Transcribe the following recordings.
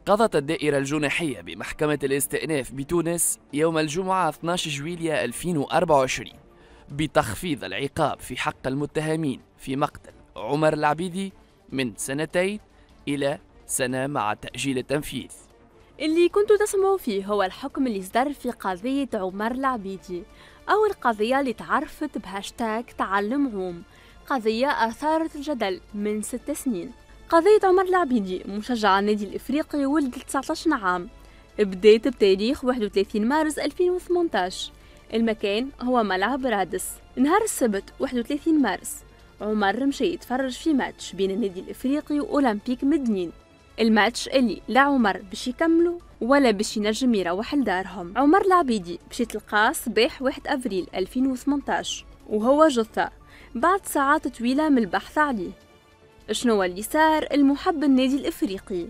قضت الدائرة الجناحية بمحكمة الاستئناف بتونس يوم الجمعة 12 جويلية 2024 بتخفيض العقاب في حق المتهمين في مقتل عمر العبيدي من 2 إلى سنة مع تأجيل التنفيذ. اللي كنتوا تسمعوا فيه هو الحكم اللي صدر في قضية عمر العبيدي، أو القضية اللي تعرفت بهاشتاج تعلم عوم، قضية أثارت الجدل من 6 سنين. قضية عمر العبيدي مشجع النادي الإفريقي ولد 19 عام، بدأت بتاريخ 31 مارس 2018. المكان هو ملعب رادس. نهار السبت 31 مارس عمر مشى يتفرج في ماتش بين النادي الإفريقي وأولمبيك مدنين، الماتش اللي لا عمر باش يكملوا ولا باش ينجم يروح لدارهم. عمر العبيدي باش تلقاه صباح 1 أفريل 2018 وهو جثة بعد ساعات طويلة من البحث عليه. شنو اللي صار؟ المحب النادي الإفريقي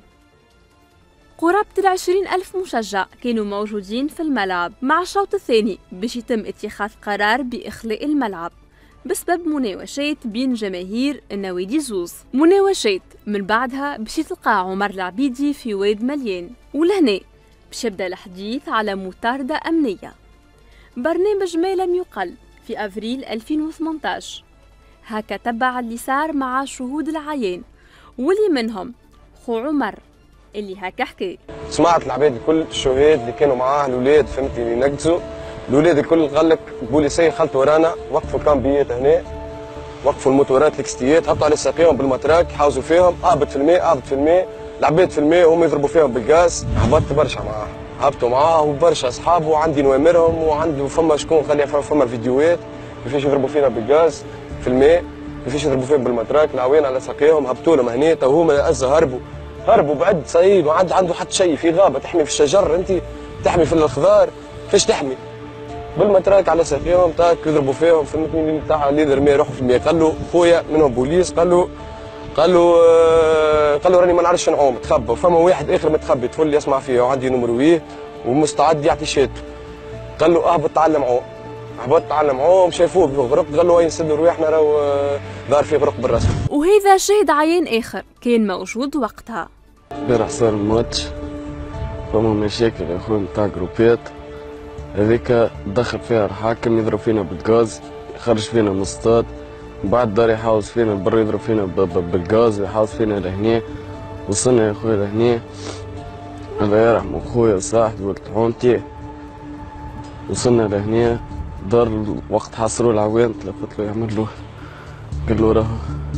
قرابة 20,000 مشجع كانوا موجودين في الملعب مع الشوط الثاني باش يتم اتخاذ قرار بإخلاء الملعب بسبب مناوشات بين جماهير النوادي زوز. مناوشات من بعدها باش يتلقى عمر العبيدي في واد مليان، ولهنا باش يبدا الحديث على مطاردة أمنية. برنامج ما لم يقل في أفريل 2018 هكا تبع اللي صار مع شهود العيان، واللي منهم خو عمر اللي هكا حكي. سمعت العباد الكل، الشهاد اللي كانوا معاه، الاولاد فهمتي اللي نقزوا، الاولاد الكل قال لك بوليسيه خلط ورانا، وقفوا الكامبيات هنا، وقفوا الموتورات الاكستيات، هبطوا على ساقيهم بالمتراك، حاوزوا فيهم، اهبط في الماء، اهبط في الماء، العباد في الماء وهم يضربوا فيهم بالغاز. هبطت برشا معاه، هبطوا معاه وبرشا اصحابه، وعندي نوامرهم، وعنده فما شكون خلي فما فيديوهات كيفاش يضربوا فينا بالغاز في الماء، كيفاش يضربوا فيهم بالمتراك، العوين على ساقيهم، هبطوا لهم هنا، تو هما هربوا بعد صعيد، ما عنده حتى شيء، في غابه تحمي في الشجر، انت تحمي في الخضار، كيفاش تحمي؟ بالمتراك على ساقيهم تاك يضربوا فيهم، فهمتني تاع اللي رمي روحه في المياه، قال له خويا منهم بوليس، قال له راني ما نعرفش نعوم، تخبى، وفما واحد اخر متخبي طفل يسمع فيه وعندي نمرويه ومستعد يعطي شهادته، قال له اهبط تعلم عوم، هبط تعلم عوم، شافوه بغرق، قال له وين نسدوا رواحنا راهو دار فيه غرق بالراس. وهذا شاهد عيان اخر كان موجود وقتها. امبارح صار الماتش، فما مشاكل يا اخويا نتاع جروبات، هذيك دخل فيها الحاكم يضرب فينا بالغاز، يخرج فينا من الصطاد، بعد دار يحاوز فينا البر، يضرب فينا بالغاز ويحاوز فينا لهنا. وصلنا يا اخويا لهنا، الله يرحم اخويا صاحبي ولد عونتي، وصلنا لهنا دار وقت حاصروا العوان، تلفت له يعمل له، قال له راهو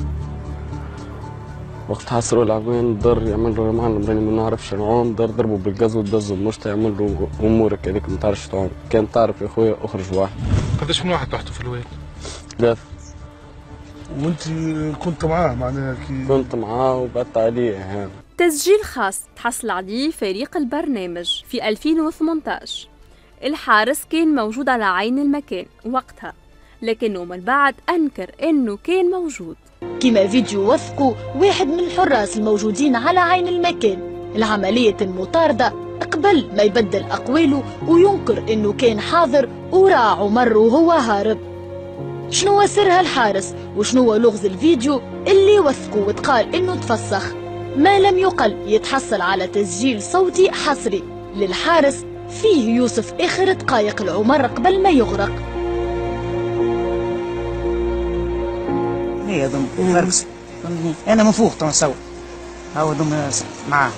وقت حاصروا العوان دار يعمل له يا معلم راني ما نعرفش نعوم، دار ضربوا بالغاز ودزوا المشط، يعمل له امورك هذيك ما تعرفش تعوم، كان تعرف يا اخويا اخرج واحد. قداش من واحد طحتوا في الواد؟ 3. وانت كنت معاه معناها كنت معاه وبعدت عليه هان. تسجيل خاص تحصل عليه فريق البرنامج في 2018. الحارس كان موجود على عين المكان وقتها، لكنه من بعد أنكر أنه كان موجود. كما فيديو وثقوا واحد من الحراس الموجودين على عين المكان العملية المطاردة قبل ما يبدل أقواله وينكر أنه كان حاضر ورأى عمر وهو هارب. شنو سر هالحارس وشنو لغز الفيديو اللي وثقوا وتقال أنه تفسخ؟ ما لم يقل يتحصل على تسجيل صوتي حصري للحارس فيه يوصف آخر دقائق العمر قبل ما يغرق. هي ضم فرقس انا من فوق تو نسوي هاو ضم معاه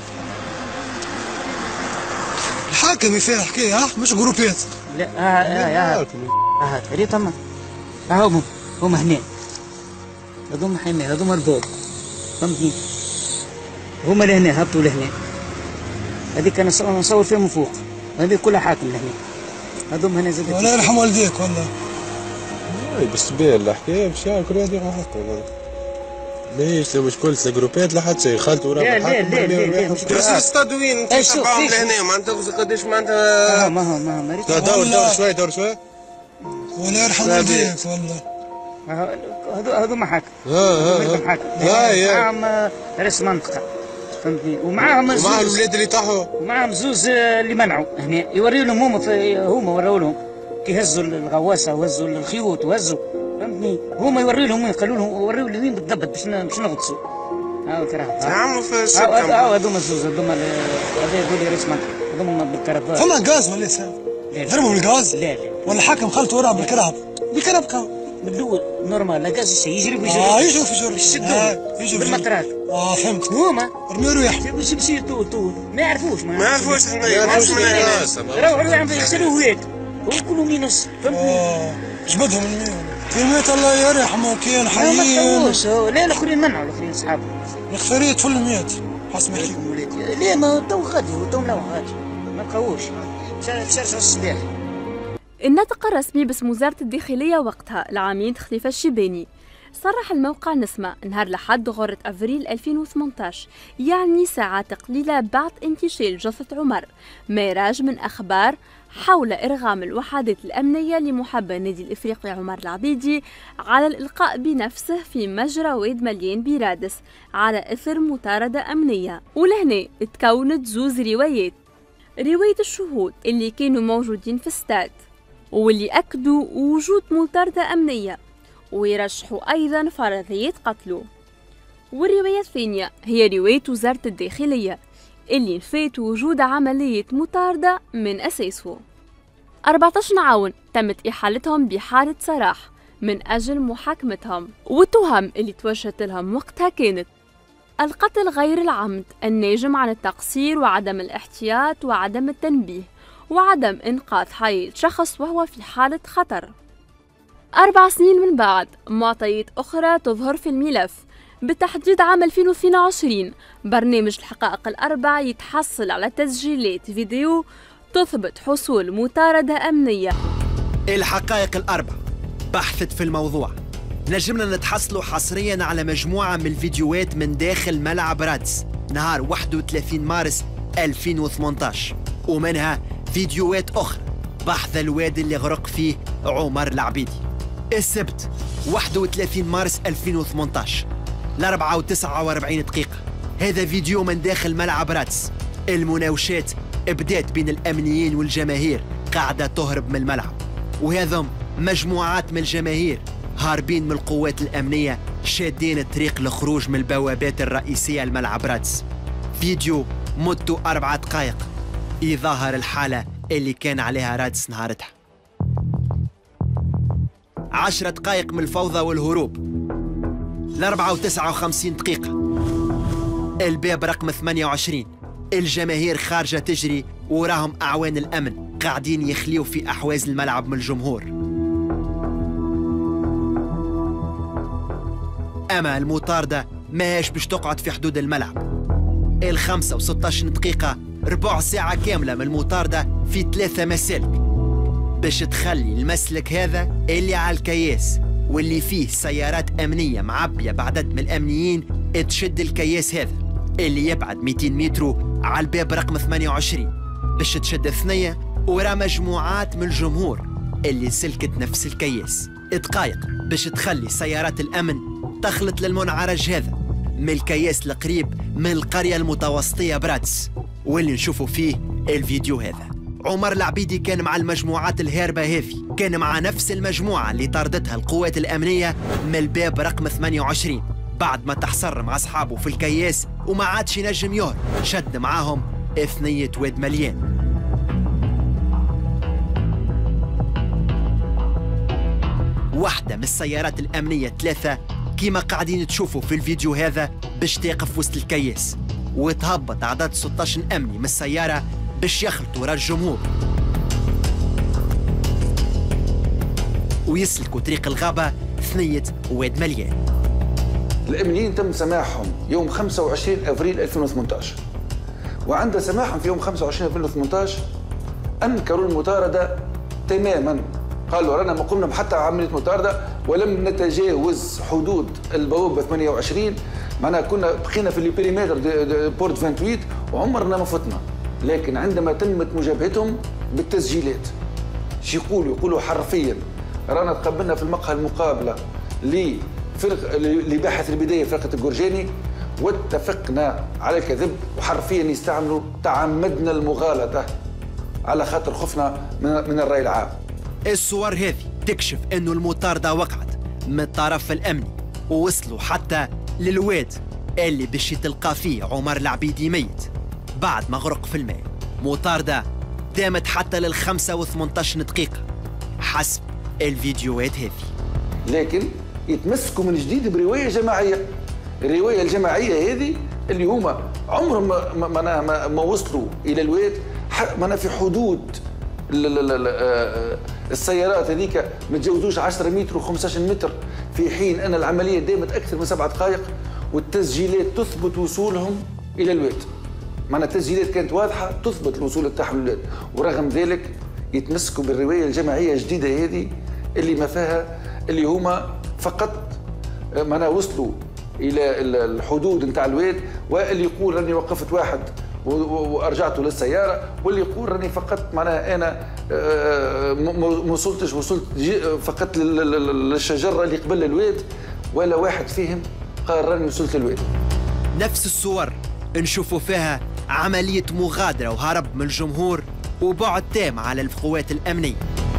الحاكم يفيها حكايه مش جروبات. لا ها ريت هم هنا هذوم حمي هذوم ربوط فهمتني، هما لهنا هبطوا لهنا، هذيك انا نصور فيها من فوق، هذه كلها حاكم لهنا، هذوم هنا زاد. الله يرحم والديك والله. بس بيه الحكايه مش كل هذه حقه ليش مش كل جروبات لا حد شيء خالته وراه لا مش الاستاد وين انت تبعهم لهنا معناتها قداش معناتها ما دور شوي الله يرحم والديك والله. هذوما حاكم معاهم رئيس منطقه فهمتني، ومعاهم الاولاد اللي طاحوا، ومعاهم زوز اللي منعوا هنا يوريوا لهم هما وراوا لهم كي هزوا الغواصه وهزوا الخيوط وهزوا فهمتني، هما يوريوا لهم قالوا لهم وريوا لي وين بالضبط باش نغطسوا هاو كرهت تعملوا في السكة هذوما الزوز هذوما هذا يقول لي ريس مطر هذوما بالكرهبات فما غاز ولا سام ضربوا بالغاز لا ولا الحاكم خلته وراه بالكرهب كان بالدول نورمال لا غاز يجري يجري في جرب يجري بالمطرات فهمت هما رمي ريح يمشي طول ما يعرفوش ما يعرفوش روحوا يغسلوه هيك وكلوا مينوس فهمتني جبدهم في ميت الله يرحمه كان حي لا الاخرين منعوا الاخرين اصحابه الخفريه تفل ميت حسب ما ليه ما تو غادي وتو ملوح غادي ما بقاوش تشرشوا الصباح. الناطق الرسمي باسم وزارة الداخلية وقتها العميد خليفة الشيباني صرح الموقع نسمة نهار الأحد غرة أفريل 2018 يعني ساعات قليلة بعد انتشال جثة عمر ما يراج من أخبار حول إرغام الوحدات الأمنية لمحب النادي الإفريقي عمر العبيدي على الإلقاء بنفسه في مجرى واد مليان برادس على إثر مطاردة أمنية. ولهنا تكونت زوز روايات، رواية الشهود اللي كانوا موجودين في استاد واللي أكدوا وجود مطاردة أمنية ويرشحوا أيضا فرضية قتله، والرواية الثانية هي رواية وزارة الداخلية اللي نفات وجود عملية مطاردة من أساسه. 14 عون تمت إحالتهم بحالة سراح من أجل محاكمتهم، والتهم اللي توجهت لهم وقتها كانت القتل غير العمد الناجم عن التقصير وعدم الاحتياط وعدم التنبيه وعدم إنقاذ حياة شخص وهو في حالة خطر. 4 سنين من بعد معطيات أخرى تظهر في الملف، بالتحديد عام 2022 برنامج الحقائق الأربع يتحصل على تسجيلات فيديو تثبت حصول مطاردة أمنية. الحقائق الأربع بحثت في الموضوع، نجمنا نتحصلوا حصريا على مجموعة من الفيديوهات من داخل ملعب رادس نهار 31 مارس 2018، ومنها فيديوهات أخرى بحث الوادي اللي غرق فيه عمر العبيدي. السبت 31 مارس 2018 ل4 و49 دقيقة، هذا فيديو من داخل ملعب رادس. المناوشات بدات بين الأمنيين والجماهير قاعدة تهرب من الملعب، وهذم مجموعات من الجماهير هاربين من القوات الأمنية شادين الطريق للخروج من البوابات الرئيسية لملعب رادس. فيديو مدته 4 دقائق يظهر الحالة اللي كان عليها رادس نهارتها. 10 دقائق من الفوضى والهروب. ل4 و59 دقيقة الباب رقم 28، الجماهير خارجة تجري وراهم أعوان الأمن قاعدين يخليوا في أحواز الملعب من الجمهور. أما المطاردة ماهاش باش تقعد في حدود الملعب. 5 و16 دقيقة، ربع ساعة كاملة من المطاردة في 3 مسالك باش تخلي المسلك هذا اللي على الكياس واللي فيه سيارات أمنية معبية بعدد من الأمنيين تشد الكياس هذا اللي يبعد 200 متر على الباب رقم 28 باش تشد الثنية ورا مجموعات من الجمهور اللي سلكت نفس الكياس. دقايق باش تخلي سيارات الأمن تخلط للمنعرج هذا من الكياس القريب من القرية المتوسطية برادس، واللي نشوفوا فيه الفيديو هذا. عمر العبيدي كان مع المجموعات الهاربة هذه، كان مع نفس المجموعة اللي طاردتها القوات الأمنية من الباب رقم 28 بعد ما تحصر مع أصحابه في الكياس وما عادش ينجم يهرب، شد معاهم ثنية واد مليان. واحدة من السيارات الأمنية 3 كيما قاعدين تشوفوا في الفيديو هذا باش تقف وسط الكياس، وتهبط عدد 16 أمني من السيارة باش يخلطوا ورا الجمهور ويسلكوا طريق الغابة ثنية واد مليان. الأمنيين تم سماحهم يوم 25 أفريل 2018، وعند سماحهم في يوم 25 أفريل 2018 أنكروا المطاردة تماما، قالوا رانا ما قمنا بحتى عملية مطاردة ولم نتجاوز حدود البوابة 28، معناها كنا بقينا في البريمتر بورت 28 وعمرنا ما فتنا. لكن عندما تمت مجابهتهم بالتسجيلات يقولوا حرفيا رانا تقبلنا في المقهى المقابلة لباحث البداية فرقة الجرجاني واتفقنا على الكذب، وحرفيا يستعملوا تعمدنا المغالطة على خاطر خفنا من الرأي العام. الصور هذه تكشف انه المطاردة وقعت من الطرف الامني ووصلوا حتى للواد اللي باش تلقى فيه عمر العبيدي ميت بعد ما غرق في الماء. مطاردة دامت حتى لل5 و18 دقيقة حسب الفيديوهات هذه. لكن يتمسكوا من جديد برواية جماعية. الرواية الجماعية هذه اللي هما عمرهم ما وصلوا إلى الواد في حدود السيارات هذيك ما تجاوزوش 10 متر و15 متر، في حين أن العملية دامت أكثر من 7 دقائق والتسجيلات تثبت وصولهم إلى الواد. التسجيلات كانت واضحة تثبت الوصول تاعهم للواد، ورغم ذلك يتمسكوا بالرواية الجماعية الجديدة هذه اللي ما فيها اللي هما فقط وصلوا إلى الحدود نتاع الواد، واللي يقول راني وقفت واحد وارجعته للسياره، واللي يقول راني فقط انا ما وصلتش، وصلت فقط للشجره اللي قبل الواد، ولا واحد فيهم قال راني وصلت للواد. نفس الصور نشوفوا فيها عمليه مغادره وهرب من الجمهور وبعد تام على القوات الامنيه.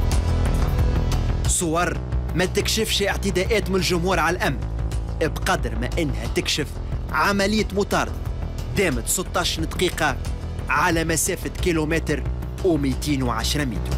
صور ما تكشفش اعتداءات من الجمهور على الامن بقدر ما انها تكشف عمليه مطارده دامت 16 دقيقة على مسافة كيلومتر و210 متر.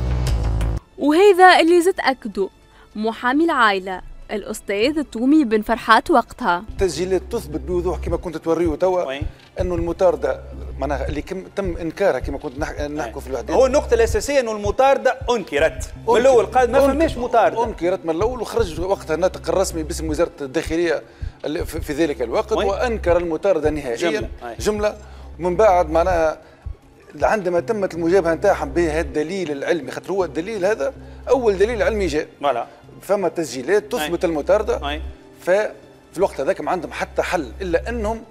وهذا اللي زد أكدوا محامي العائلة الأستاذ التومي بن فرحات وقتها. التسجيلات تثبت بوضوح كما كنت توريه توا أنه المطاردة اللي تم إنكارها كما كنت نحكوا في الوحدات. هو النقطة الأساسية أنه المطاردة أنكرت من الأول، قال ما فماش مطاردة. أنكرت من الأول، وخرج وقتها الناطق الرسمي باسم وزارة الداخلية في ذلك الوقت وأنكر المطاردة نهائيا جملة. ومن بعد عندما تمت المجابهة نتاعهم بهذا الدليل العلمي، خاطر هو الدليل هذا أول دليل علمي جاء. فما تسجيلات تثبت المطاردة. ففي الوقت هذاك ما عندهم حتى حل إلا أنهم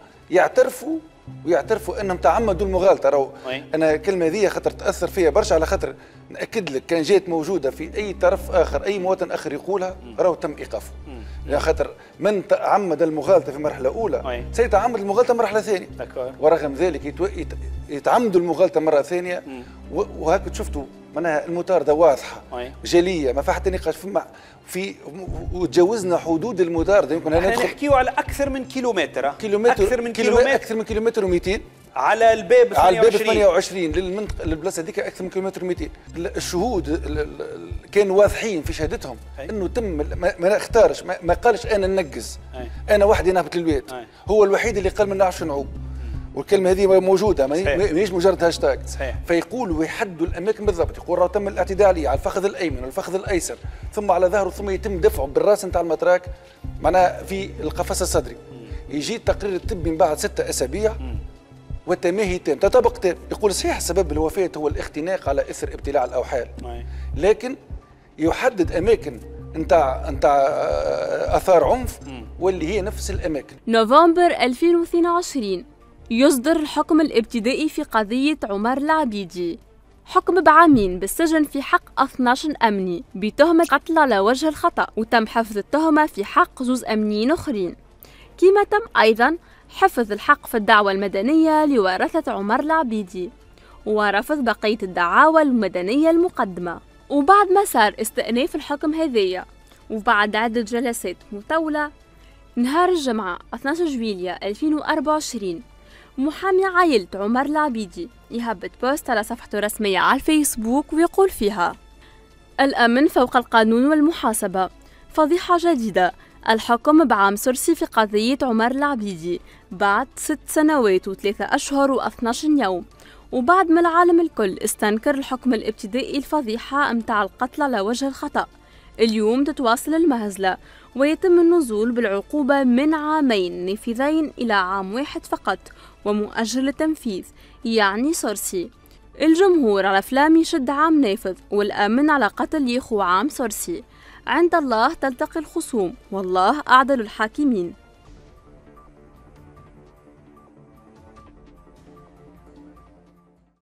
يعترفوا انهم تعمدوا المغالطه. انا الكلمه هذه خاطر تاثر فيها برشا، على خاطر ناكد لك كان جات موجوده في اي طرف اخر، اي مواطن اخر يقولها تم ايقافه. خاطر من تعمد المغالطه في مرحله اولى سيتعمد المغالطه مرحله ثانيه، ورغم ذلك يتعمدوا المغالطه مره ثانيه. وهكا شفتوا المطاردة واضحة جلية، ما فيها حتى نقاش في وتجاوزنا حدود المطاردة. يمكن احنا نحكيو على أكثر من كيلومتر أكثر من كيلومتر و200 على الباب 28 للمنطقة للبلاصة هذيك أكثر من كيلومتر و200. الشهود كانوا واضحين في شهادتهم أنه تم ما اختارش، ما قالش أنا ننقز، أنا وحدي نهبط للواد. هو الوحيد اللي قال ما نعرفش نعوم، والكلمه هذه موجوده ماهيش مجرد هاشتاج. فيقول ويحدوا الاماكن بالضبط، يقول راه تم الاعتداء عليه على الفخذ الايمن والفخذ الايسر ثم على ظهره، ثم يتم دفعه بالراس نتاع المتراك في القفص الصدري. يجي التقرير الطبي من بعد 6 أسابيع والتماهي تام، تطابق تام. يقول صحيح سبب الوفاه هو الاختناق على اثر ابتلاع الاوحال، لكن يحدد اماكن نتاع اثار عنف واللي هي نفس الاماكن. نوفمبر 2022 يصدر الحكم الابتدائي في قضية عمر العبيدي، حكم بعامين بالسجن في حق 12 أمني بتهمة قتل على وجه الخطأ، وتم حفظ التهمة في حق 2 أمنيين أخرين، كما تم أيضا حفظ الحق في الدعوى المدنية لورثة عمر العبيدي ورفض بقية الدعاوى المدنية المقدمة. وبعد ما صار استئناف الحكم هذية وبعد عدة جلسات مطولة، نهار الجمعة 12 جويلية 2024 محامي عائلة عمر العبيدي يهبط بوست على صفحته الرسمية على الفيسبوك ويقول فيها: الأمن فوق القانون والمحاسبة، فضيحة جديدة، الحكم بعام سرسي في قضية عمر العبيدي بعد 6 سنوات و3 أشهر و12 يوم، وبعد ما العالم الكل استنكر الحكم الابتدائي الفضيحة متاع القتل على وجه الخطأ، اليوم تتواصل المهزلة ويتم النزول بالعقوبة من 2 عام نافذين إلى 1 عام فقط ومؤجل التنفيذ، يعني سرسي. الجمهور على فلام يشد 1 عام نافذ، والأمن على قتل يخو 1 عام سرسي. عند الله تلتقي الخصوم، والله أعدل الحاكمين.